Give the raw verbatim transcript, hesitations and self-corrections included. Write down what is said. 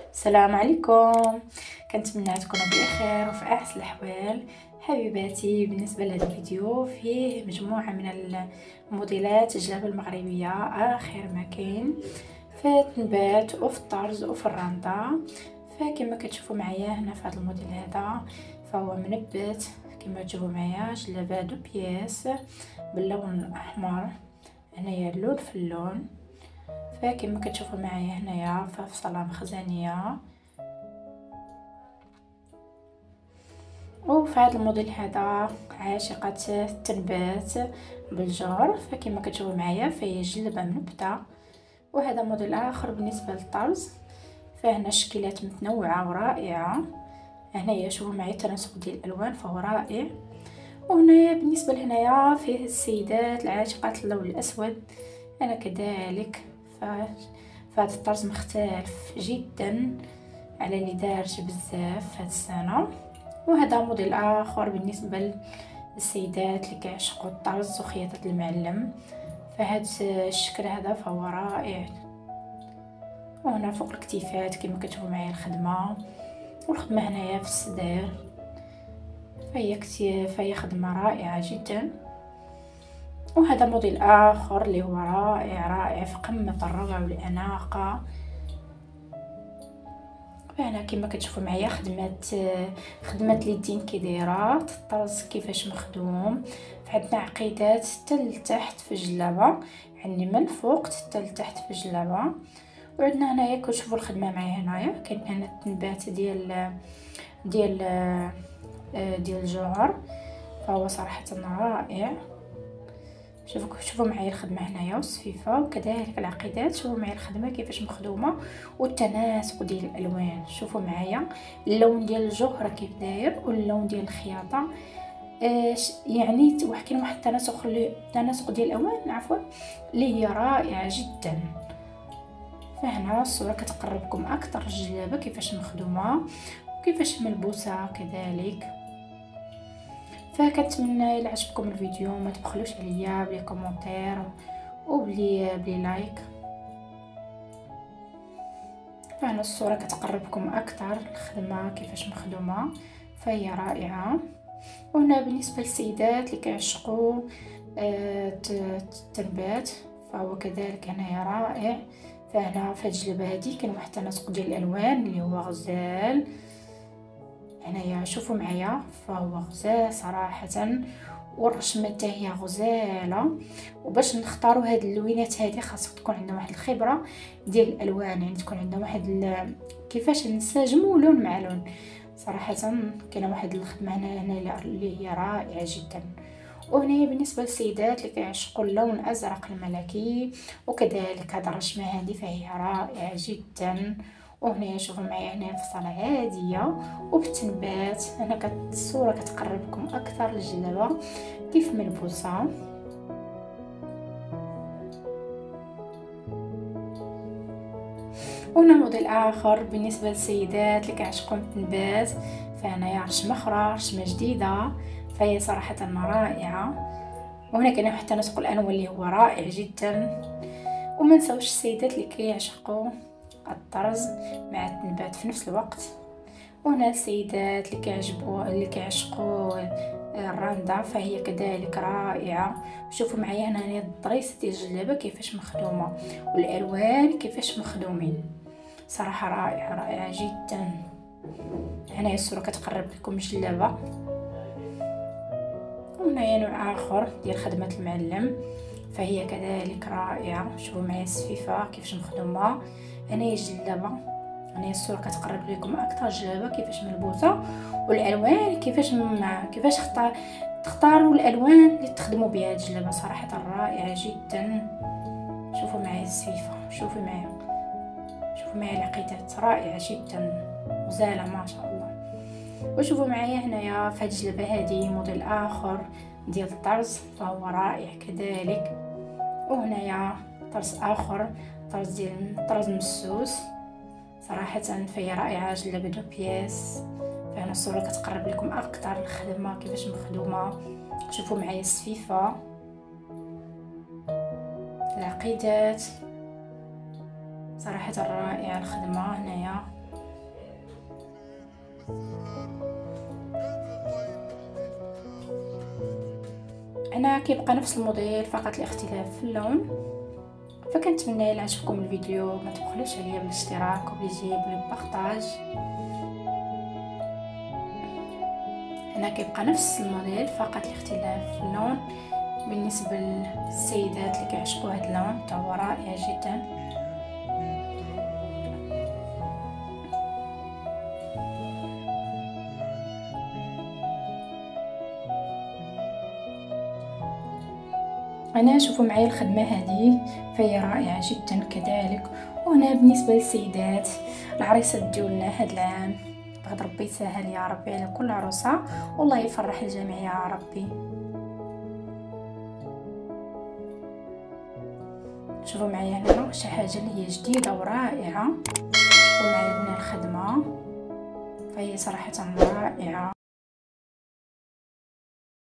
السلام عليكم. كنتمنى تكونوا بخير وفي احسن الاحوال. حبيباتي، بالنسبه لهذا الفيديو فيه مجموعه من الموديلات الجلابه المغربيه اخر ما كاين في التنبات وفي الطرز وفي الراندا. فكما كتشوفوا معايا هنا في هذا الموديل هذا فهو منبت كما تشوفوا معايا جلابه دو بياس باللون الاحمر، هنايا اللون في اللون. فكما كتشوفوا معايا هنايا في صاله مخزنيه. وفي هذا الموديل هذا عاشقه التنبات بالجور، فكما كتشوفوا معايا فهي جلبه منبته. وهذا موديل اخر بالنسبه للطرز، فهنا شكلات متنوعه ورائعه. هنايا شوفوا معايا التناسق ديال الالوان فهو رائع. وهنايا بالنسبه لهنايا فيه السيدات العاشقات اللون الاسود، انا كذلك فهذا الطرز مختلف جدا على اللي دارج بزاف هاد السنه. وهذا موديل اخر بالنسبه للسيدات اللي كيعشقوا الطرز وخياطه المعلم، فهاد الشكل هذا فهو رائع. وهنا فوق الكتيفات كما كتشوفوا معايا الخدمه، والخدمه هنايا في الصدر، فهي كتير فهي خدمه رائعه جدا. وهذا موديل اخر اللي هو رائع رائع في قمه الروعه والاناقه. فهنا كما كتشوفوا معايا خدمات خدمه اليدين كي دايره، الطرز كيفاش مخدوم. فعندنا عقيدات حتى لتحت في الجلابه، يعني من الفوق حتى لتحت في الجلابه. وعندنا هنايا كتشوفوا الخدمه معايا هنايا كاين هنا التنبات ديال ديال ديال الجوهر، فهو صراحه رائع. شوفوا شوفوا معايا الخدمه هنايا والصفيفه، وكذلك العقيدات. شوفوا معايا الخدمه كيفاش مخدومه والتناسق ديال الالوان. شوفوا معايا اللون ديال الجوهره كيف داير واللون ديال الخياطه، اش يعني واحد كاين واحد التناسق التناسق ديال الالوان عفوا اللي هي رائعه جدا. فهنا الصوره كتقربكم اكثر الجلابه كيفاش مخدومه وكيفاش ملبوسه كذلك. فكنتمنى الى عجبكم الفيديو ما تبخلوش عليا بلي كومونتير وبلي بلي لايك. فهنا الصوره كتقربكم اكثر الخدمه كيفاش مخدومه، فهي رائعه. وهنا بالنسبه للسيدات اللي كيعشقوا التنبات فهو كذلك هنايا رائع. فهنا في هاد الجلابه هادي كاين واحد التناسق ديال الالوان اللي هو غزال. هنايا شوفوا معايا فهو غزال صراحه، والرشمه حتى هي غزاله. وباش نختاروا هاد اللوينات هذه خاصك تكون عندنا واحد الخبره ديال الالوان، يعني تكون عندنا واحد ال... كيفاش نسجموا لون مع لون. صراحه كاينه واحد الخدمه هنا اللي هي رائعه جدا. وهنا بالنسبه للسيدات اللي كيعشقوا اللون الازرق الملكي، وكذلك هذه الرشمه هذه فهي رائعه جدا. وهنا شوفوا معايا هنا فصله عاديه وبالتنبات. هنا كت الصوره كتقربكم اكثر للجلابه كيف ملبوسه. وهنا موديل اخر بالنسبه للسيدات اللي كيعشقوا التنبات، فهنايا رشمه اخرى رشمه جديده فهي صراحه رائعه. وهنا كاين واحد التناسق الالوان اللي هو رائع جدا. وما نساوش السيدات اللي كيعشقوا الطرز مع التنبات في نفس الوقت. وهنا السيدات اللي كيعجبوا اللي كيعشقوا الراندا فهي كذلك رائعه. شوفوا معايا هنا الضريس ديال الجلابه كيفاش مخدومه والالوان كيفاش مخدومين، صراحه رائعه رائعه جدا. هنا الصوره كتقرب لكم الجلابه. وهنا نوع اخر ديال خدمه المعلم فهي كذلك رائعه. شوفوا معايا السفيفه كيفاش مخدومه. هنا الجلابه، هنا الصوره كتقرب لكم اكثر الجلابه كيفاش ملبوسه والالوان كيفاش مع كيفاش اختار تختاروا الالوان اللي تخدموا بها الجلابه، صراحه رائعه جدا. شوفوا معايا السفيفه، شوفوا معايا شوفوا معايا العقيدات رائعه جدا غزاله ما شاء الله. وشوفوا معايا هنايا في هاد الجلابه هذه موديل اخر ديال الطرز فهو رائع كذلك. وهنايا طرز اخر طرز ديال طرز مسوس، صراحه فهي رائعه جلابه دو بياس. فهنا الصوره كتقرب لكم اكثر الخدمه كيفاش مخدومه. شوفوا معايا السفيفه العقيدات، صراحه رائعه الخدمه هنايا هنا كيبقى نفس الموديل فقط الاختلاف في اللون. فكنتمنى الى عجبكم الفيديو ما تبخلوش عليا بالاشتراك وبالجيم وبالبارطاج. هنا كيبقى نفس الموديل فقط الاختلاف في اللون. بالنسبه للسيدات اللي كيعجبوا هذا اللون حتى هو رائع جدا. انا شوفوا معايا الخدمه هذه فهي رائعه جدا كذلك. وهنا بالنسبه للسيدات العريسات ديالنا هذا العام بغض ربي يسهل يا ربي على كل عروسه والله يفرح الجميع يا ربي. شوفوا معايا هنا شي حاجه اللي هي جديده ورائعه. شوفوا معايا هنا الخدمه فهي صراحه رائعه.